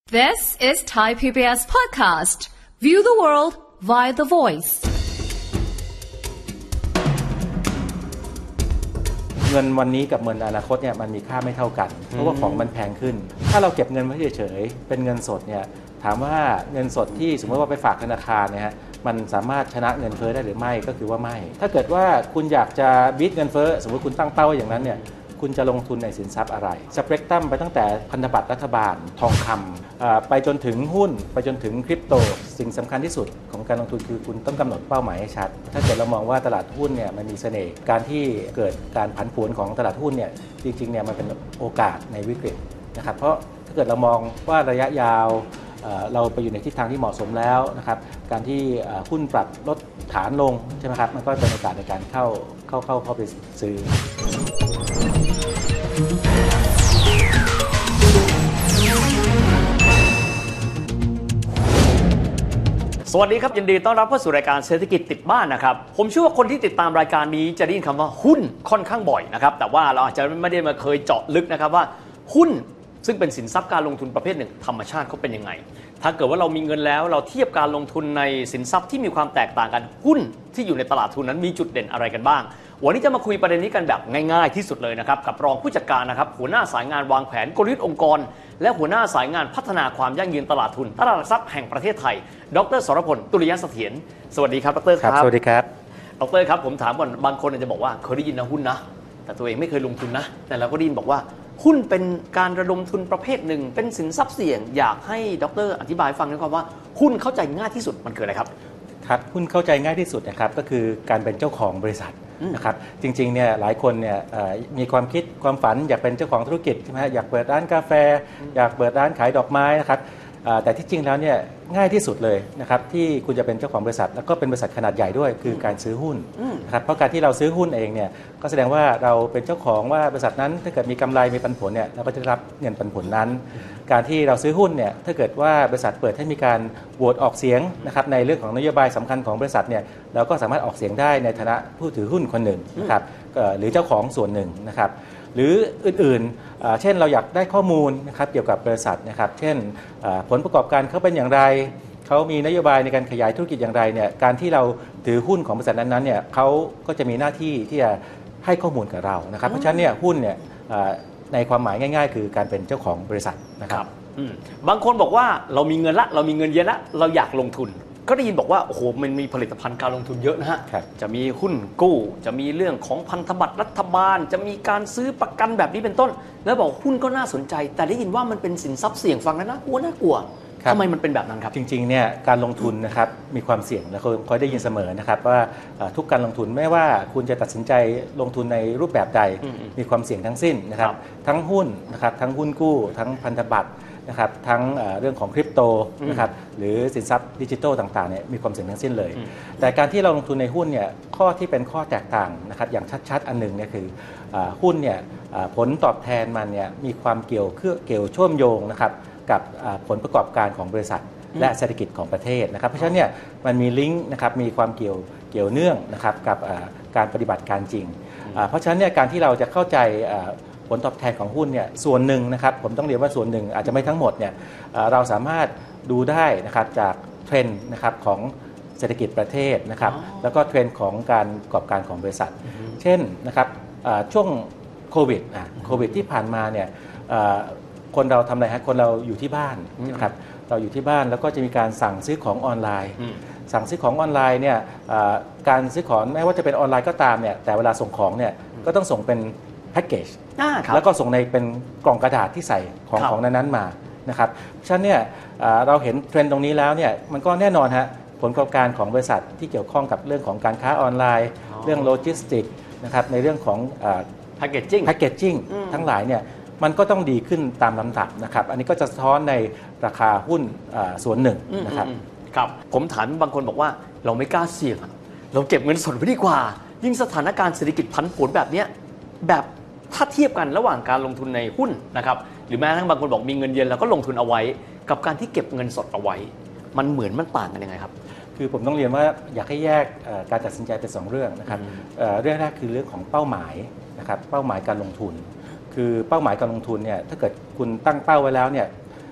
This is Thai PBS podcast. View the world via the voice. เงินวันนี้กับเงินอนาคตเนี่ยมันมีค่าไม่เท่ากันเพราะว่าของมันแพงขึ้นถ้าเราเก็บเงินไว้เฉยๆเป็นเงินสดเนี่ยถามว่าเงินสดที่สมมติว่าไปฝากธนาคารเนี่ยฮะมันสามารถชนะเงินเฟ้อได้หรือไม่ก็คือว่าไม่ถ้าเกิดว่าคุณอยากจะบีทเงินเฟ้อสมมติคุณตั้งเป้าไว้อย่างนั้นเนี่ยคุณจะลงทุนในสินทรัพย์อะไรสเปกตรัมไปตั้งแต่พันธบัตรรัฐบาลทองคำไปจนถึงหุ้นไปจนถึงคริปโตสิ่งสำคัญที่สุดของการลงทุนคือคุณต้องกำหนดเป้าหมายให้ชัดถ้าเกิดเรามองว่าตลาดหุ้นเนี่ยมันมีเสน่ห์การที่เกิดการผันผวนของตลาดหุ้นเนี่ยจริงๆเนี่ยมันเป็นโอกาสในวิกฤตนะครับเพราะถ้าเกิดเรามองว่าระยะยาวเราไปอยู่ในทิศทางที่เหมาะสมแล้วนะครับการที่หุ้นปรับลดฐานลงใช่ไหมครับมันก็เป็นโอกาสในการเข้าไปซื้อสวัสดีครับยินดีต้อนรับเข้าสู่รายการเศรษฐกิจติดบ้านนะครับผมเชื่อว่าคนที่ติดตามรายการนี้จะได้ยินคำว่าหุ้นค่อนข้างบ่อยนะครับแต่ว่าเราอาจจะไม่ได้มาเคยเจาะลึกนะครับว่าหุ้นซึ่งเป็นสินทรัพย์การลงทุนประเภทหนึ่งธรรมชาติเขาเป็นยังไงถ้าเกิดว่าเรามีเงินแล้วเราเทียบการลงทุนในสินทรัพย์ที่มีความแตกต่างกันหุ้นที่อยู่ในตลาดทุนนั้นมีจุดเด่นอะไรกันบ้างวันนี้จะมาคุยประเด็นนี้กันแบบง่ายๆที่สุดเลยนะครับกับรองผู้จัดการนะครับหัวหน้าสายงานวางแผนกลยุทธ์องค์กรและหัวหน้าสายงานพัฒนาความยั่งยืนตลาดทุนตลาดหลักทรัพย์แห่งประเทศไทยดร.สรพลตุลยเสถียรสวัสดีครับดร.ครับสวัสดีครับดร.ครับผมถามก่อนบางคนอาจจะบอกว่าเคยได้ยินนะหุ้นนะแต่ตัวเองไม่เคยลงทุนนะแต่เราก็ได้ยินบอกว่าหุ้นเป็นการระดมทุนประเภทหนึ่งเป็นสินทรัพย์เสี่ยงอยากให้ดร.อธิบายฟังด้วยครับว่าหุ้นเข้าใจง่ายที่สุดมันคืออะไรครับครับหุ้นเข้าใจง่ายที่สุดนะครับก็คือการเป็นเจ้าของบริษัทนะครับจริงๆเนี่ยหลายคนเนี่ยมีความคิดความฝันอยากเป็นเจ้าของธุรกิจใช่ไหมอยากเปิดร้านกาแฟอยากเปิดร้านขายดอกไม้นะครับแต่ที่จริงแล้วเนี่ยง่ายที่สุดเลยนะครับที่คุณจะเป็นเจ้าของบริษัทแล้วก็เป็นบริษัทขนาดใหญ่ด้วยคือการซื้อหุ้นนะครับเพราะการที่เราซื้อหุ้นเองเนี่ยก็แสดงว่าเราเป็นเจ้าของว่าบริษัทนั้นถ้าเกิดมีกำไรมีปันผลเนี่ยเราก็จะรับเงินปันผลนั้นการที่เราซื้อหุ้นเนี่ยถ้าเกิดว่าบริษัทเปิดให้มีการโหวตออกเสียงนะครับในเรื่องของนโยบายสำคัญของบริษัทเนี่ยเราก็สามารถออกเสียงได้ในฐานะผู้ถือหุ้นคนหนึ่งนะครับหรือเจ้าของส่วนหนึ่งนะครับหรืออื่นๆเช่นเราอยากได้ข้อมูลนะครับเกี่ยวกับบริษัทนะครับเช่นผลประกอบการเขาเป็นอย่างไรเขามีนโยบายในการขยายธุรกิจอย่างไรเนี่ยการที่เราถือหุ้นของบริษัทนั้นๆเนี่ยเขาก็จะมีหน้าที่ที่จะให้ข้อมูลกับเรานะครับเพราะฉะนั้นเนี่ยหุ้นเนี่ยในความหมายง่ายๆคือการเป็นเจ้าของบริษัทนะครับบางคนบอกว่าเรามีเงินละเรามีเงินเยอะละเราอยากลงทุนก็ได้ยินบอกว่าโอ้โหมันมีผลิตภัณฑ์การลงทุนเยอะนะฮะจะมีหุ้นกู้จะมีเรื่องของพันธบัตรรัฐบาลจะมีการซื้อประกันแบบนี้เป็นต้นแล้วบอกหุ้นก็น่าสนใจแต่ได้ยินว่ามันเป็นสินทรัพย์เสี่ยงฟังแล้วน่ากลัวทำไมมันเป็นแบบนั้นครับจริงๆเนี่ยการลงทุนนะครับมีความเสี่ยงและคอยได้ยินเสมอนะครับว่าทุกการลงทุนไม่ว่าคุณจะตัดสินใจลงทุนในรูปแบบใดมีความเสี่ยงทั้งสิ้นนะครับทั้งหุ้นนะครับทั้งหุ้นกู้ทั้งพันธบัตรนะครับทั้งเรื่องของคริปโตนะครับหรือสินทรัพย์ดิจิทัลต่างๆเนี่ยมีความเสี่ยงทั้งสิ้นเลยแต่การที่เราลงทุนในหุ้นเนี่ยข้อที่เป็นข้อแตกต่างนะครับอย่างชัดๆอันหนึ่งเนี่ยคือหุ้นเนี่ยผลตอบแทนมันเนี่ยมีความเกี่ยวเชื่อมโยงนะครับกับผลประกอบการของบริษัทและเศรษฐกิจของประเทศนะครับเพราะฉะนั้นเนี่ยมันมีลิงก์นะครับมีความเกี่ยวเนื่องนะครับกับการปฏิบัติการจริงเพราะฉะนั้นเนี่ยการที่เราจะเข้าใจผลตอบแทนของหุ้นเนี่ยส่วนหนึ่งนะครับผมต้องเรียนว่าส่วนหนึ่งอาจจะไม่ทั้งหมดเนี่ยเราสามารถดูได้นะครับจากเทรนด์นะครับของเศรษฐกิจประเทศนะครับแล้วก็เทรนด์ของการประกอบการของบริษัทเช่นนะครับช่วงโควิดที่ผ่านมาเนี่ยคนเราทำอะไรฮะคนเราอยู่ที่บ้านนะครับเราอยู่ที่บ้านแล้วก็จะมีการสั่งซื้อของออนไลน์สั่งซื้อของออนไลน์เนี่ยการซื้อของแม้ว่าจะเป็นออนไลน์ก็ตามเนี่ยแต่เวลาส่งของเนี่ยก็ต้องส่งเป็นแพ็กเกจแล้วก็ส่งในเป็นกล่องกระดาษที่ใส่ของนั้นๆมานะครับฉะนั้นเนี่ยเราเห็นเทรนด์ตรงนี้แล้วเนี่ยมันก็แน่นอนฮะผลประกอบการของบริษัทที่เกี่ยวข้องกับเรื่องของการค้าออนไลน์เรื่องโลจิสติกนะครับในเรื่องของแพ็กเกจจิ้งทั้งหลายเนี่ยมันก็ต้องดีขึ้นตามลำดับนะครับอันนี้ก็จะสะท้อนในราคาหุ้นส่วนหนึ่งนะครับครับผมถามบางคนบอกว่าเราไม่กล้าเสี่ยงเราเก็บเงินสดไว้ดีกว่ายิ่งสถานการณ์เศรษฐกิจผันผวนแบบนี้แบบถ้าเทียบกันระหว่างการลงทุนในหุ้นนะครับหรือแม้กระทั่งบางคนบอกมีเงินเย็นแล้วก็ลงทุนเอาไว้กับการที่เก็บเงินสดเอาไว้มันเหมือนมันต่างกันยังไงครับคือผมต้องเรียนว่าอยากให้แยกการตัดสินใจเป็น2เรื่องนะครับเรื่องแรกคือเรื่องของเป้าหมายนะครับเป้าหมายการลงทุนคือเป้าหมายการลงทุนเนี่ยถ้าเกิดคุณตั้งเป้าไว้แล้วเนี่ย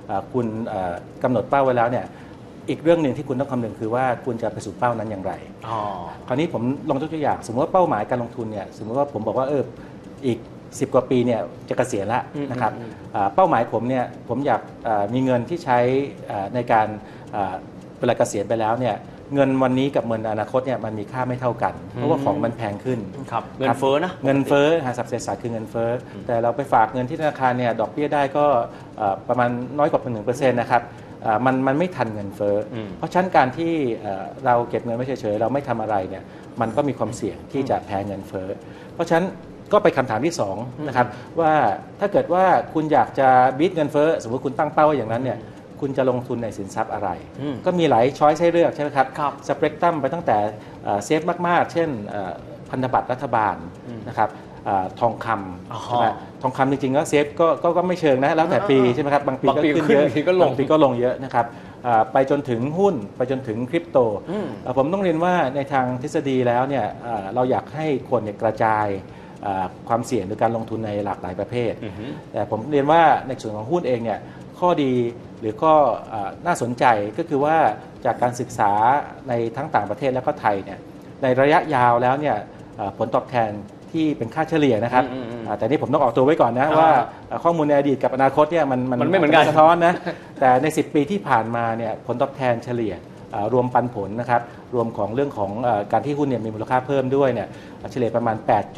คุณกำหนดเป้าไว้แล้วเนี่ยอีกเรื่องหนึ่งที่คุณต้องคำนึงคือว่าคุณจะไปสู่เป้านั้นอย่างไรคราวนี้ผมลองยกตัวอย่างสมมติว่าเป้าหมายการลงทุนเนี่ยสมมติว่าผมบอกว่าอีก10 กว่าปีเนี่ยจะเกษียณแล้วนะครับเป้าหมายผมเนี่ยผมอยากมีเงินที่ใช้ในการเวลาเกษียณไปแล้วเนี่ยเงินวันนี้กับเงินอนาคตเนี่ยมันมีค่าไม่เท่ากันเพราะว่าของมันแพงขึ้นเงินเฟ้อนะเงินเฟ้อสับเศษศาสตร์คือเงินเฟ้อแต่เราไปฝากเงินที่ธนาคารเนี่ยดอกเบี้ยได้ก็ประมาณน้อยกว่า 1% นะครับมันไม่ทันเงินเฟ้อเพราะฉะนั้นการที่เราเก็บเงินไว้เฉยๆเราไม่ทำอะไรเนี่ยมันก็มีความเสี่ยงที่จะแพ้เงินเฟ้อเพราะฉะนั้นก็ไปคำถามที่2นะครับว่าถ้าเกิดว่าคุณอยากจะบีทเงินเฟ้อสมมติคุณตั้งเป้าไว้อย่างนั้นเนี่ยคุณจะลงทุนในสินทรัพย์อะไรก็มีหลายช้อยส์ให้เลือกใช่ไหมครับสเปกตรัมไปตั้งแต่เซฟมากๆเช่นพันธบัตรรัฐบาลนะครับทองคำใช่ไหมทองคำจริงๆก็เซฟก็ไม่เชิงนะแล้วแต่ปีใช่ไหมครับบางปีก็ขึ้นเยอะบางปีก็ลงเยอะนะครับไปจนถึงหุ้นไปจนถึงคริปโตผมต้องเรียนว่าในทางทฤษฎีแล้วเนี่ยเราอยากให้คนกระจายความเสี่ยงหรือการลงทุนในหลากหลายประเภทแต่ผมเรียนว่าในส่วนของหุ้นเองเนี่ยข้อดีหรือข้อน่าสนใจก็คือว่าจากการศึกษาในทั้งต่างประเทศและก็ไทยเนี่ยในระยะยาวแล้วเนี่ยผลตอบแทนที่เป็นค่าเฉลี่ยนะครับแต่นี่ผมต้องออกตัวไว้ก่อนนะว่าข้อมูลในอดีตกับอนาคตเนี่ยมันไม่เหมือนกันสะท้อนนะแต่ใน10 ปีที่ผ่านมาเนี่ยผลตอบแทนเฉลี่ยรวมปันผลนะครับรวมของเรื่องของการที่หุ้นเนี่ยมีมูลค่าเพิ่มด้วยเนี่ยเฉลี่ยประมาณ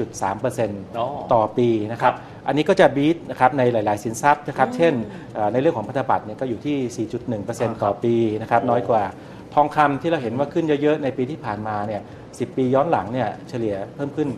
8.3% ต่อปีนะครับอันนี้ก็จะบีทนะครับในหลายๆสินทรัพย์นะครับเช่นในเรื่องของพันธบัตรเนี่ยก็อยู่ที่ 4.1% ต่อปีนะครับน้อยกว่าทองคำที่เราเห็นว่าขึ้นเยอะๆในปีที่ผ่านมาเนี่ย10 ปีย้อนหลังเนี่ยเฉลี่ยเพิ่มขึ้น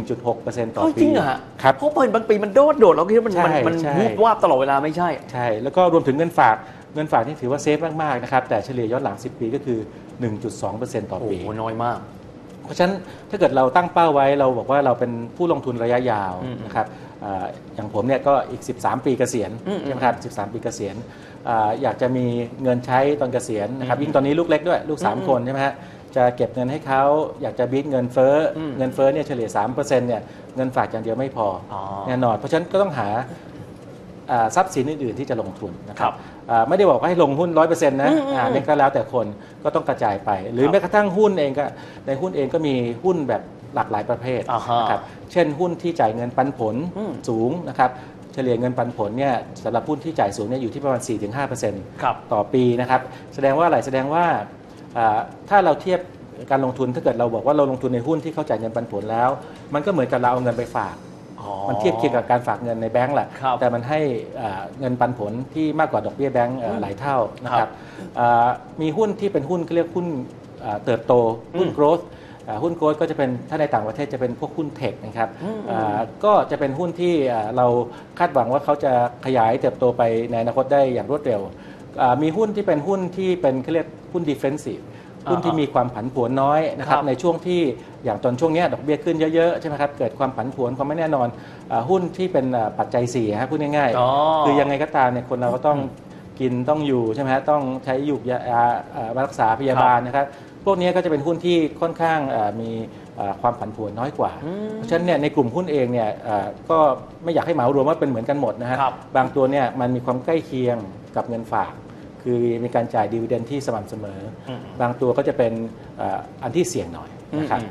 1.6% ต่อปีจริงเหรอครับเพราะบางปีมันโดดเราคิดว่ามันวูบวาบตลอดเวลาไม่ใช่ใช่แล้วก็รวมถึงเงินฝากนี่ถือว่าเซฟมากๆนะครับแต่เฉลี่ยย้อนหลัง10 ปีก็คือ 1.2% ต่อปีโอ้น้อยมากเพราะฉะนั้นถ้าเกิดเราตั้งเป้าไว้เราบอกว่าเราเป็นผู้ลงทุนระยะยาวนะครับอย่างผมเนี่ยก็อีก13 ปีเกษียณใช่ไหมครับ13 ปีเกษียณอยากจะมีเงินใช้ตอนเกษียณนะครับยิ่งตอนนี้ลูกเล็กด้วยลูก3 คนใช่ไหมฮะจะเก็บเงินให้เขาอยากจะบีทเงินเฟ้อเนี่ยเฉลี่ย 3% เนี่ยเงินฝากอย่างเดียวไม่พอแน่นอนเพราะฉะนั้นก็ต้องหาทรัพย์สินอื่นๆที่จะลงทุนนะครับไม่ได้บอกว่าให้ลงหุ้น 100% นะนี่ก็แล้วแต่คนก็ต้องกระจายไปหรือแม้กระทั่งหุ้นเองก็ในหุ้นเองก็มีหุ้นแบบหลากหลายประเภทนะครับเช่นหุ้นที่จ่ายเงินปันผลสูงนะครับเฉลี่ยเงินปันผลเนี่ยสำหรับหุ้นที่จ่ายสูงเนี่ยอยู่ที่ประมาณ 4-5% ต่อปีนะครับแสดงว่าอะไรแสดงว่าถ้าเราเทียบการลงทุนถ้าเกิดเราบอกว่าเราลงทุนในหุ้นที่เขาจ่ายเงินปันผลแล้วมันก็เหมือนกับเราเอาเงินไปฝากมันเทียบเคียงกับการฝากเงินในแบงก์แหละแต่มันให้เงินปันผลที่มากกว่าดอกเบี้ยแบงก์หลายเท่านะครับมีหุ้นที่เป็นหุ้นเขาเรียกหุ้นเติบโตหุ้น growth หุ้น growth ก็จะเป็นถ้าในต่างประเทศจะเป็นพวกหุ้นเทคนะครับก็จะเป็นหุ้นที่เราคาดหวังว่าเขาจะขยายเติบโตไปในอนาคตได้อย่างรวดเร็วมีหุ้นที่เป็นหุ้นที่เป็นเขาเรียกหุ้น defensiveหุ้นที่มีความผันผวนน้อยนะครับในช่วงที่อย่างตอนช่วงนี้ดอกเบี้ยขึ้นเยอะๆใช่ไหมครับเกิดความผันผวนความไม่แน่นอนหุ้นที่เป็นปัจจัย4พูดง่ายๆคือยังไงก็ตามเนี่ยคนเราก็ต้องกินต้องอยู่ใช่ไหมฮะต้องใช้ยุกยารักษาพยาบาลนะครับพวกนี้ก็จะเป็นหุ้นที่ค่อนข้างมีความผันผวนน้อยกว่าเพราะฉะนั้นเนี่ยในกลุ่มหุ้นเองเนี่ยก็ไม่อยากให้เหมารวมว่าเป็นเหมือนกันหมดนะฮะบางตัวเนี่ยมันมีความใกล้เคียงกับเงินฝากคือมีการจ่ายดิวิเดนที่สม่ำเสมอบางตัวก็จะเป็นอันที่เสี่ยงหน่อยนะครับ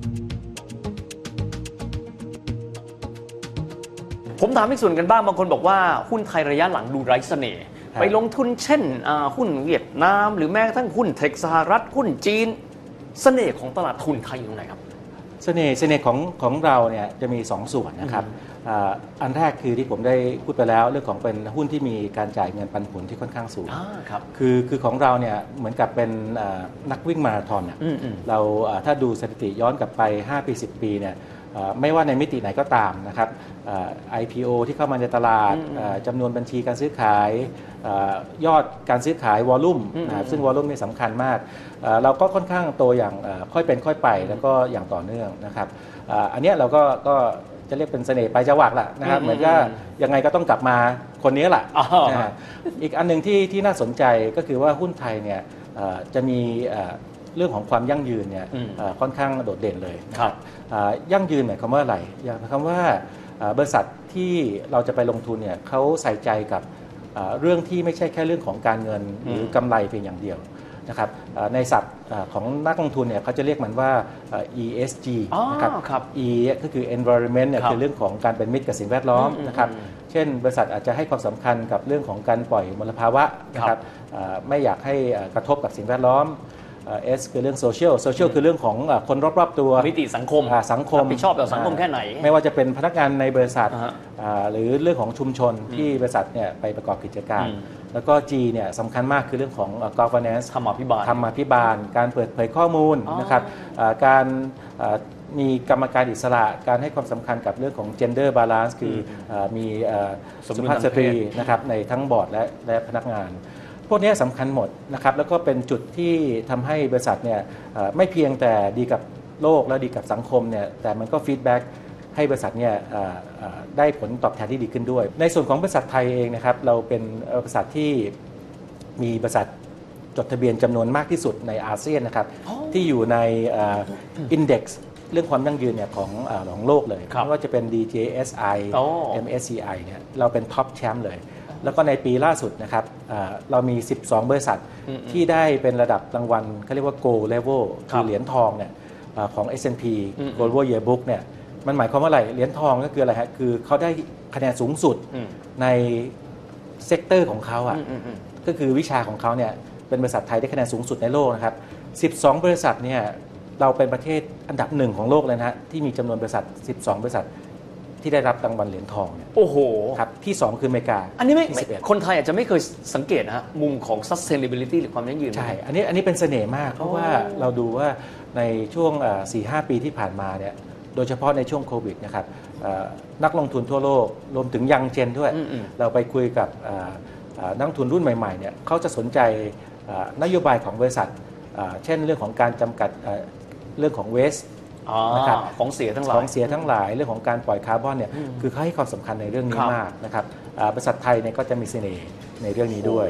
ผมถามอีกส่วนกันบ้างบางคนบอกว่าหุ้นไทยระยะหลังดูไร้เสน่ห์ไปลงทุนเช่นหุ้นเวียดนามหรือแม้กระทั่งหุ้นเทคสหรัฐหุ้นจีนเสน่ห์ของตลาดทุนไทยอยู่ตรงไหนครับเสน่ห์ของเราเนี่ยจะมี2 ส่วนนะครับอันแรกคือที่ผมได้พูดไปแล้วเรื่องของเป็นหุ้นที่มีการจ่ายเงินปันผลที่ค่อนข้างสูงคือของเราเนี่ยเหมือนกับเป็นนักวิ่งมาราธอนเราถ้าดูสถิติย้อนกลับไป5 ปี 10 ปีเนี่ยไม่ว่าในมิติไหนก็ตามนะครับ IPO ที่เข้ามาในตลาดจำนวนบัญชีการซื้อขายยอดการซื้อขายวอลลุ่มนะครับซึ่งวอลลุ่มนี่สำคัญมากเราก็ค่อนข้างโตอย่างค่อยเป็นค่อยไปแล้วก็อย่างต่อเนื่องนะครับอันนี้เราก็จะเรียกเป็นเสน่ห์ปลายจวักแหละนะครับเหมือนก็ยังไงก็ต้องกลับมาคนนี้แหละอีกอันนึงที่น่าสนใจก็คือว่าหุ้นไทยเนี่ยจะมีเรื่องของความยั่งยืนเนี่ยค่อนข้างโดดเด่นเลยนะครับยั่งยืนหมายความว่าอะไรหมายความว่าบริษัทที่เราจะไปลงทุนเนี่ยเขาใส่ใจกับเรื่องที่ไม่ใช่แค่เรื่องของการเงินหรือกำไรเพียงอย่างเดียวนะครับในศัพท์ของนักลงทุนเนี่ยเขาจะเรียกมันว่า ESG นะครับ E ก็คือ environment เนี่ยคือเรื่องของการเป็นมิตรกับสิ่งแวดล้อมนะครับเช่นบริษัทอาจจะให้ความสำคัญกับเรื่องของการปล่อยมลภาวะนะครับไม่อยากให้กระทบกับสิ่งแวดล้อมS คือเรื่องโซเชียลคือเรื่องของคนรอบๆตัวมิติสังคมรับผิดชอบต่อสังคมแค่ไหนไม่ว่าจะเป็นพนักงานในบริษัทหรือเรื่องของชุมชนที่บริษัทเนี่ยไปประกอบกิจการแล้วก็ G เนี่ยสำคัญมากคือเรื่องของ governance ธรรมาภิบาลการเปิดเผยข้อมูลนะครับการมีกรรมการอิสระการให้ความสำคัญกับเรื่องของ gender balance คือมีสุภาพสตรีนะครับในทั้งบอร์ดและพนักงานพวกนี้สำคัญหมดนะครับแล้วก็เป็นจุดที่ทำให้บริษัทเนี่ยไม่เพียงแต่ดีกับโลกและดีกับสังคมเนี่ยแต่มันก็ฟีดแบ็กให้บริษัทเนี่ยได้ผลตอบแทนที่ดีขึ้นด้วยในส่วนของบริษัทไทยเองนะครับเราเป็นบริษัทที่มีบริษัทจดทะเบียนจำนวนมากที่สุดในอาเซียนนะครับที่อยู่ในอินเด็กซ์เรื่องความยั่งยืนเนี่ยของโลกเลยไม่ว่าจะเป็น DJSI MSCI เนี่ยเราเป็นท็อปแชมป์เลยแล้วก็ในปีล่าสุดนะครับเรามี12บริษัทที่ได้เป็นระดับรางวัลเขาเรียกว่า Gold Level คือเหรียญทองเนี่ยของ S&P Global Yearbook เนี่ยมันหมายความว่าอะไรเหรียญทองก็คืออะไรฮะคือเขาได้คะแนนสูงสุดในเซกเตอร์ของเขาอ่ะก็คือวิชาของเขาเนี่ยเป็นบริษัทไทยได้คะแนนสูงสุดในโลกนะครับ12บริษัทเนี่ยเราเป็นประเทศอันดับ1ของโลกเลยนะฮะที่มีจำนวนบริษัท12บริษัทที่ได้รับรางวัลเหรียญทองเนี่ยโอ้โหครับที่2คืออเมริกาอันนี้ไม่คนไทยอาจจะไม่เคยสังเกตนะฮะมุมของ sustainability หรือความยั่งยืนใช่อันนี้เป็นเสน่ห์มากเพราะว่าเราดูว่าในช่วง 4-5 ปีที่ผ่านมาเนี่ยโดยเฉพาะในช่วงโควิดนะครับนักลงทุนทั่วโลกรวมถึงยังเจนด้วยเราไปคุยกับนักลงทุนรุ่นใหม่ๆเนี่ยเขาจะสนใจนโยบายของบริษัทเช่นเรื่องของการจำกัดเรื่องของเวสนะครับของเสียทั้งหลายเรื่องของการปล่อยคาร์บอนเนี่ยคือเขาให้ความสำคัญในเรื่องนี้มากนะครับบริษัทไทยเนี่ยก็จะมีเสน่ห์ในเรื่องนี้ด้วย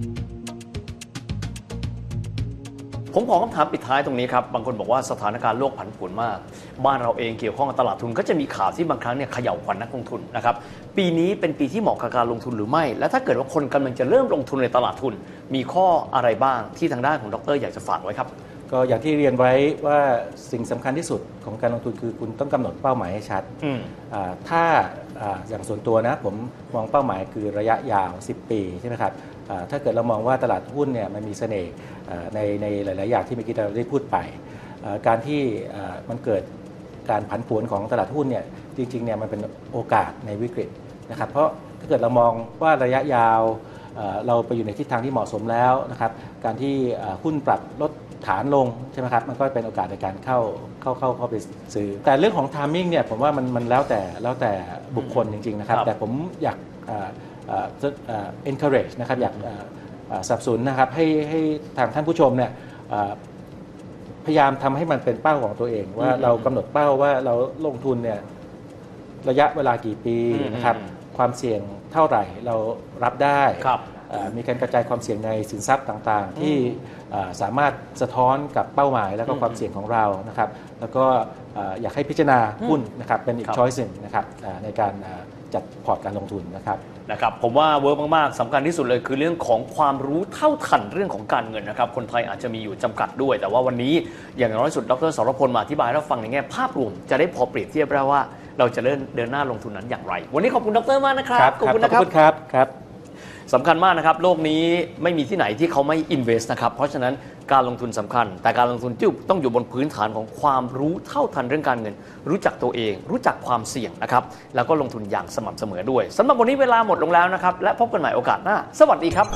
ผมขอคำถามปิดท้ายตรงนี้ครับบางคนบอกว่าสถานการณ์โลกผันผวนมากบ้านเราเองเกี่ยวข้องกับตลาดทุนก็จะมีข่าวที่บางครั้งเนี่ยเขย่าขวัญนักลงทุนนะครับปีนี้เป็นปีที่เหมาะกับการลงทุนหรือไม่และถ้าเกิดว่าคนกำลังจะเริ่มลงทุนในตลาดทุนมีข้ออะไรบ้างที่ทางด้านของดร.อยากจะฝากไว้ครับก็อย่างที่เรียนไว้ว่าสิ่งสำคัญที่สุดของการลงทุนคือคุณต้องกำหนดเป้าหมายให้ชัดถ้าอย่างส่วนตัวนะผมมองเป้าหมายคือระยะยาว10 ปีใช่ไหมครับถ้าเกิดเรามองว่าตลาดหุ้นเนี่ยมันมีเสน่ห์ในหลายๆอย่างที่เมื่อกี้เราได้พูดไปการที่มันเกิดการผันผวนของตลาดหุ้นเนี่ยจริงๆเนี่ยมันเป็นโอกาสในวิกฤตนะครับเพราะถ้าเกิดเรามองว่าระยะยาวเราไปอยู่ในทิศทางที่เหมาะสมแล้วนะครับการที่หุ้นปรับลดฐานลงใช่ไหมครับมันก็เป็นโอกาสในการเข้าไปซื้อแต่เรื่องของ timing เนี่ยผมว่ามันแล้วแต่บุคคลจริงๆนะครับแต่ผมอยากencourage นะครับอยากสนับสนุนนะครับให้ทางท่านผู้ชมเนี่ยพยายามทำให้มันเป็นเป้าของตัวเองว่าเรากำหนดเป้าว่าเราลงทุนเนี่ยระยะเวลากี่ปีนะครับความเสี่ยงเท่าไหร่เรารับได้มีการกระจายความเสี่ยงในสินทรัพย์ต่างๆที่สามารถสะท้อนกับเป้าหมายและก็ความเสี่ยงของเรานะครับแล้วก็อยากให้พิจารณาหุ้นนะครับเป็นอีก choice นึงนะครับในการจัดพอร์ตการลงทุนนะครับผมว่าเวิร์กมากๆสำคัญที่สุดเลยคือเรื่องของความรู้เท่าทันเรื่องของการเงินนะครับคนไทยอาจจะมีอยู่จำกัดด้วยแต่ว่าวันนี้อย่างน้อยสุดดร.สรพลมาอธิบายให้เราฟังในแง่ภาพรวมจะได้พอเปรียบเทียบได้ว่าเราจะเดินหน้าลงทุนนั้นอย่างไรวันนี้ขอบคุณดร.มากนะครับขอบคุณครับสำคัญมากนะครับโลกนี้ไม่มีที่ไหนที่เขาไม่ invest นะครับเพราะฉะนั้นการลงทุนสำคัญแต่การลงทุนต้องอยู่บนพื้นฐานของความรู้เท่าทันเรื่องการเงินรู้จักตัวเองรู้จักความเสี่ยงนะครับแล้วก็ลงทุนอย่างสม่ำเสมอด้วยสำหรับวันนี้เวลาหมดลงแล้วนะครับและพบกันใหม่โอกาสหน้าสวัสดีครับ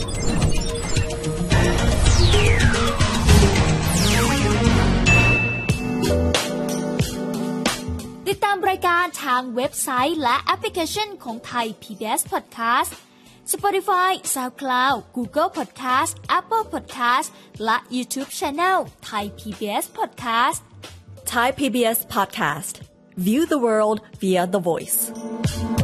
ติดตามรายการทางเว็บไซต์และแอปพลิเคชันของไทย PBS Podcast Spotify, SoundCloud, Google Podcast, Apple Podcast และ YouTube Channel Thai PBS Podcast Thai PBS Podcast View the world via the voice